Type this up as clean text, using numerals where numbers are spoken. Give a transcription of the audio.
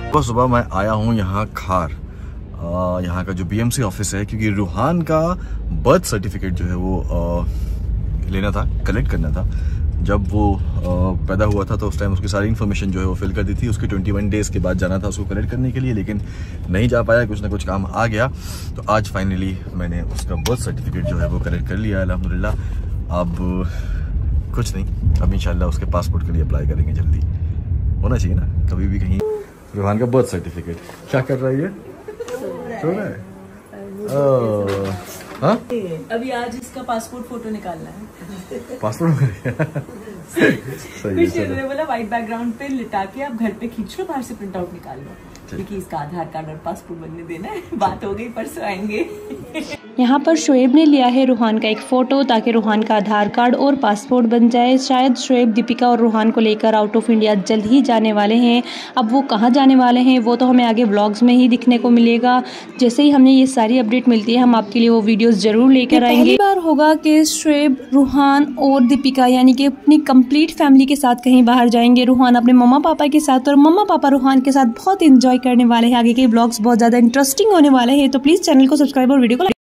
तो सुबह मैं आया हूँ यहाँ खार, यहाँ का जो बीएमसी ऑफिस है, क्योंकि रूहान का बर्थ सर्टिफिकेट जो है वो लेना था, कलेक्ट करना था। जब वो पैदा हुआ था तो उस टाइम उसकी सारी इन्फॉर्मेशन जो है वो फिल कर दी थी। उसके 21 डेज़ के बाद जाना था उसको कलेक्ट करने के लिए, लेकिन नहीं जा पाया, कुछ ना कुछ काम आ गया। तो आज फाइनली मैंने उसका बर्थ सर्टिफिकेट जो है वो कलेक्ट कर लिया अल्हम्दुलिल्लाह। अब कुछ नहीं, अब इंशाल्लाह उसके पासपोर्ट के लिए अप्लाई करेंगे। जल्दी होना चाहिए ना, कभी भी कहीं। रूहान का बर्थ सर्टिफिकेट क्या कर रहा है ये? सो रहा है। हाँ, अभी आज इसका पासपोर्ट फोटो निकालना है। पासपोर्ट सही है। बोला व्हाइट बैकग्राउंड पे लिटा के आप घर पे खींच लो, बाहर से प्रिंट आउट निकाल लो, क्योंकि इसका आधार कार्ड और पासपोर्ट बनने देना है। बात हो गई, परसों आएंगे। यहाँ पर शोएब ने लिया है रूहान का एक फ़ोटो ताकि रूहान का आधार कार्ड और पासपोर्ट बन जाए। शायद शोएब दीपिका और रूहान को लेकर आउट ऑफ इंडिया जल्द ही जाने वाले हैं। अब वो कहाँ जाने वाले हैं वो तो हमें आगे व्लॉग्स में ही दिखने को मिलेगा। जैसे ही हमें ये सारी अपडेट मिलती है हम आपके लिए वो वीडियोस जरूर लेकर आएंगे। पहली बार होगा कि शोएब, रूहान और दीपिका यानी कि अपनी कंप्लीट फैमिली के साथ कहीं बाहर जाएंगे। रूहान अपने मम्मा पापा के साथ और मम्मा पापा रूहान के साथ बहुत इंजॉय करने वाले हैं। आगे के व्लॉग्स बहुत ज़्यादा इंटरेस्टिंग होने वाले हैं, तो प्लीज़ चैनल को सब्सक्राइब और वीडियो को